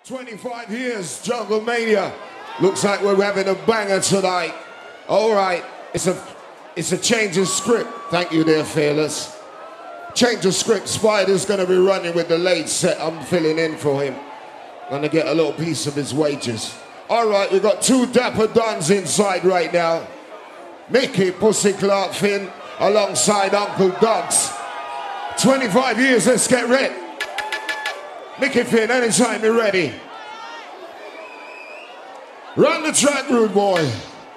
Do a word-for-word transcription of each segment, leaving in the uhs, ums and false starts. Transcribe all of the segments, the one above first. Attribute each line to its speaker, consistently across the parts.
Speaker 1: twenty-five years, Jungle Mania. Looks like we're having a banger tonight. All right, it's a, it's a change of script. Thank you there, Fearless. Change of script. Spider's gonna be running with the late set. I'm filling in for him. Gonna get a little piece of his wages. All right, we got two dapper dons inside right now. Mickey Pussy Clark Finn alongside Uncle Dogs. twenty-five years, let's get ready. Mickey Finn, anytime you're ready. Run the track, rude boy.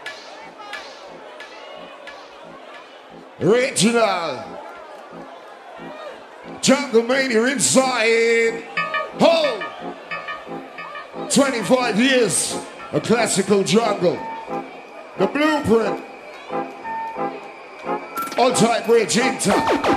Speaker 1: Original. Jungle Mania inside. Ho! twenty-five years, a classical jungle. The blueprint. All type bridge inter.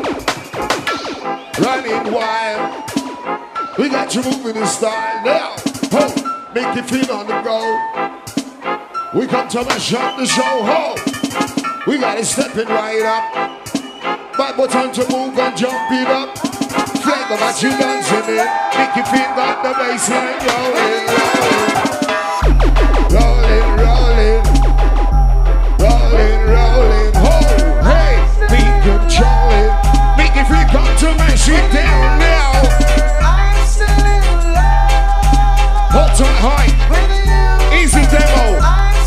Speaker 1: Running wild. We got you moving in style now. Ho! Make you feel on the go. We come to mash up the show. Ho! We got it stepping right up. Bad boy time to move and jump it up. Flavor what you dancing in. Make you feel got the bassline rolling, rolling, rolling, rolling, rolling. Ho! Hey! Be controlling. Make you feel come to mash it down now. Hold tight high. Easy demo.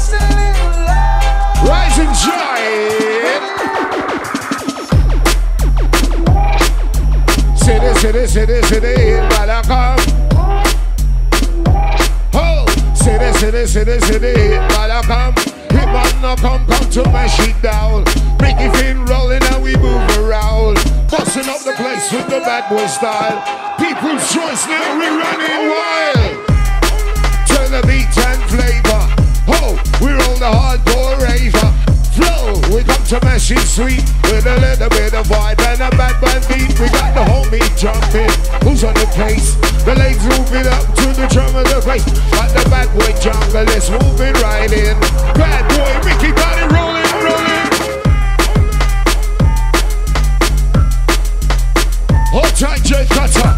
Speaker 1: Rise and shine. City, city, city, city, Balakam. Oh, city, city, city, city, Balakam. Hit man now come, come to mash it down. Make it feel rolling and we move around. Busting up the place with the bad boy style. People's choice now, we running wild. Turn the beat and flavor. Oh, we roll the hardcore raver. Flow, we come to mash it sweet with a little bit of vibe and a bad band beat. We got the homie jumping. Who's on the case? The legs moving up to the drum of the bass. Got the bad boy jungle, let's move it right in. Bad boy Mickey got it rolling, rolling. Hold tight, J Cutter.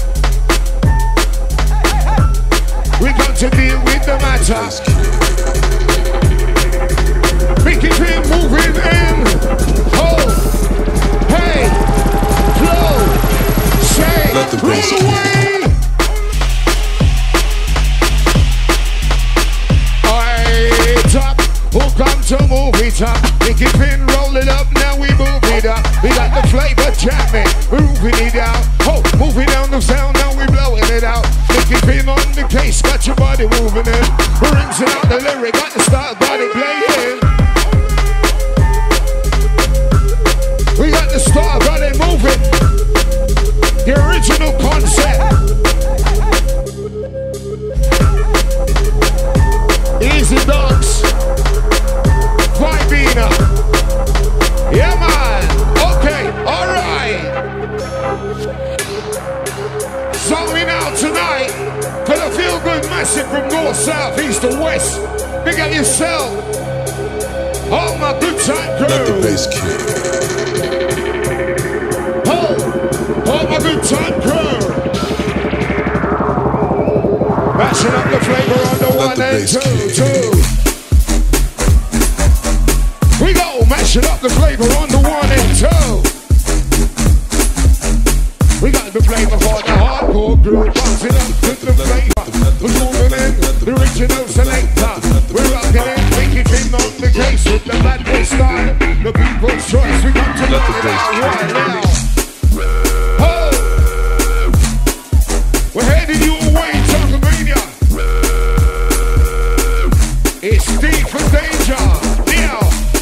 Speaker 1: We come to deal with the matter. Make it feel moving in. Hold. Hey. Flow. Say.
Speaker 2: Let the bass
Speaker 1: roll away. Alright, up. Who come to move it up? Make it feel roll it up. Now we move it up. We got the flavor jamming. We're moving it out. Oh, moving down the sound. Now we blowing it out. Make it feel on the case. Got your body moving in. Rinsing out the lyric. Got the style. Body playing. We got the star, got it moving. The original concept. Easy dogs. Vibina. Yeah, man. Okay, alright. Zoning out tonight for the feel good massive from north, south, east, and west. Big up yourself. All my good time crew.
Speaker 2: Let the bass kick.
Speaker 1: All my good time crew. Mashing up the flavor on the
Speaker 2: Let
Speaker 1: one
Speaker 2: the
Speaker 1: and
Speaker 2: bass
Speaker 1: two,
Speaker 2: kick.
Speaker 1: two. We go, mashing up the flavor on the one and two. We got the flavor for the hardcore group. Bouncing up to the flavor. We're moving in, the original selector. We're rocking in, making it on the case with the bad boy style. The people's choice, we come to
Speaker 2: Let the
Speaker 1: learn it
Speaker 2: bass
Speaker 1: out
Speaker 2: kick.
Speaker 1: right now. We're heading you away, Jungle Mania. It's deep for danger. Now,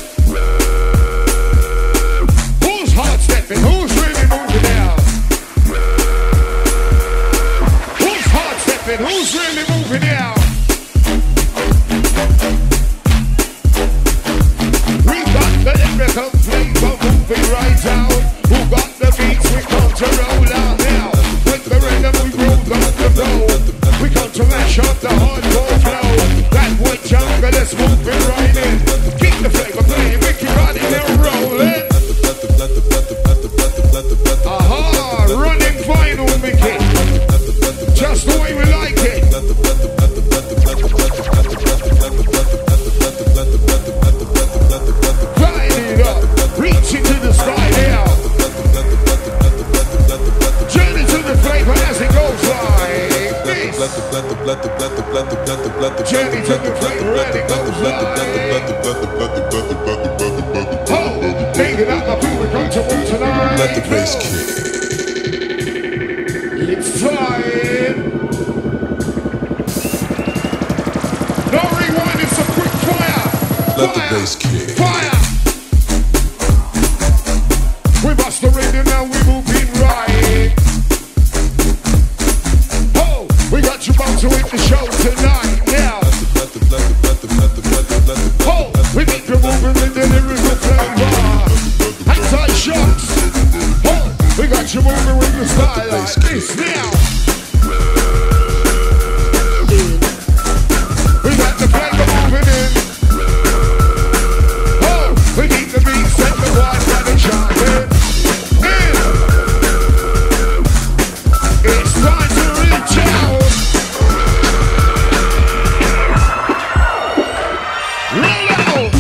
Speaker 1: who's hard stepping? Who's really moving now? Who's hard stepping? Who's really moving now? We got the lyrical flavor moving right out. Who got the beats? We come to roll out now. With the rhythm we roll on the road. We come to mash up the hardcore flow. That boy jungle, let's move it right in. Keep the flavor playing, make your body now rolling. Aha, running final, Mickey. Just the way we like it. Journey to the plate, ready, go Oh, thinking out the people come to work tonight.
Speaker 2: Let the bass kick.
Speaker 1: It's time. No rewind, it's a quick fire.
Speaker 2: Let
Speaker 1: fire.
Speaker 2: the bass kick.
Speaker 1: Fire. We bust the rhythm now, we moving right. Oh, we got you about to hit the show tonight. Now. Oh, we make you moving with the lyrical flavor. Anti-shots. Oh, we got you moving with the style like this now. We got the flavor moving in. Oh, we need the beat set the wide and the chocolate. It's time to reach out. Roll out.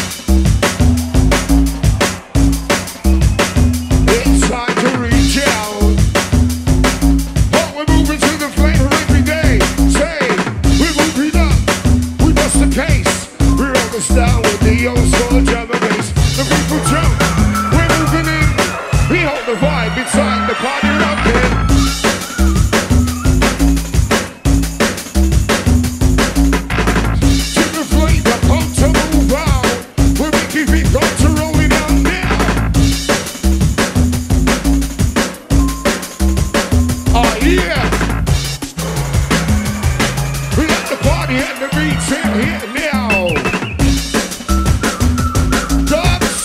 Speaker 1: It's time to reach out. Oh, we're moving to the flavor every day. Say, we're moving up. We bust the case. We're on the style with the old school drum and bass. The people jump. We're moving in. We hold the vibe inside the party rocking. To the flavor, come to move out. We're making it go to rolling out now. Oh yeah. We got the party and the beats in here now. Dubs.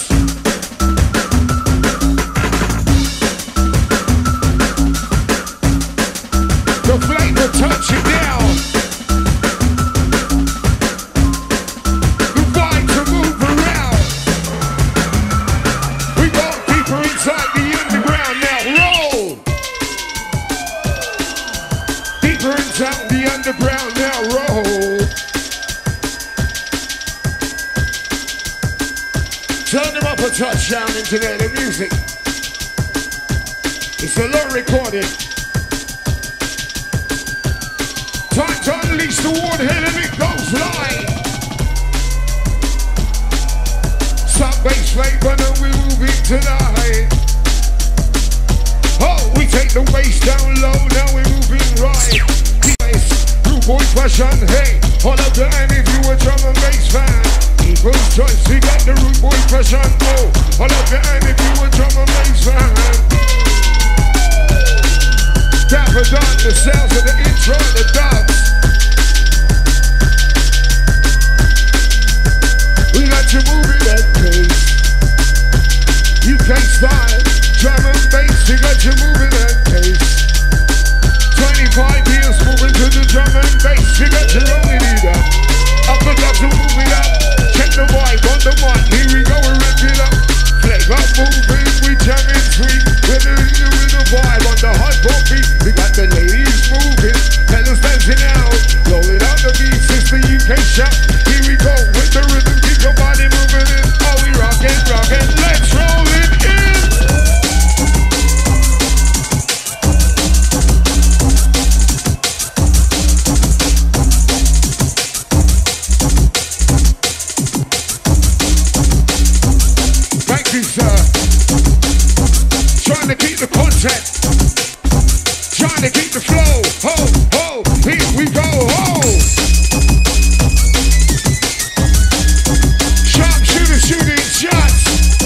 Speaker 1: The flavor touch it down. The vibe to move around. We go deeper inside the underground now. Roll. Deeper inside the underground now. Roll. Turn them up a touchdown into there, the music. It's a low recording. Time to unleash the warhead and it goes live. Some bass flavor and we move it tonight. Oh, we take the bass down low, now we're moving right. Yes, rude boy fashion, hey, hold up the hand if you a drum and bass fan. People's choice, we got the rude boy fashion, oh, hold up the hand if you a drum and bass fan. Dapper done, the sounds of the intro, the dubs. We got you moving that pace. U K style, drum and bass, we got you moving that pace. twenty-five years moving to the drum and bass, we got you rolling it up. Up the dubs will move it up. Check the vibe on the mic, here we go, we rip it up. Flavor moving, we jamming sweet. We're doing it with the vibe on the hot pop beat. We got the ladies moving, fellas dancing out. Rolling out the beats, it's the U K shop. Here we go with the rhythm, keep your body moving in. Oh, we rockin', rockin', let's roll it in. Thank you, sir. Trying to keep the content. Trying to keep the flow. Ho, ho, here we go, ho. Sharpshooter shooting shots.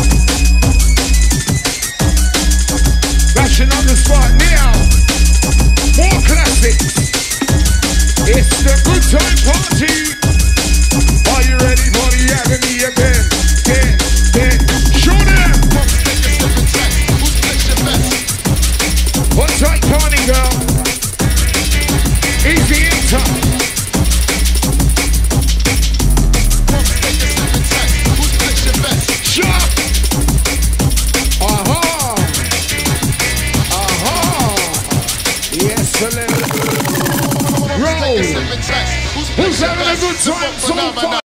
Speaker 1: Rushing on the spot now. More classics. It's the good time party. Are you ready for the agony again? Again, again. Show them. What's right, party girl? Easy enter. Sharp. Aha. Aha. Yes, a little. Roll. Who's having a good time so far?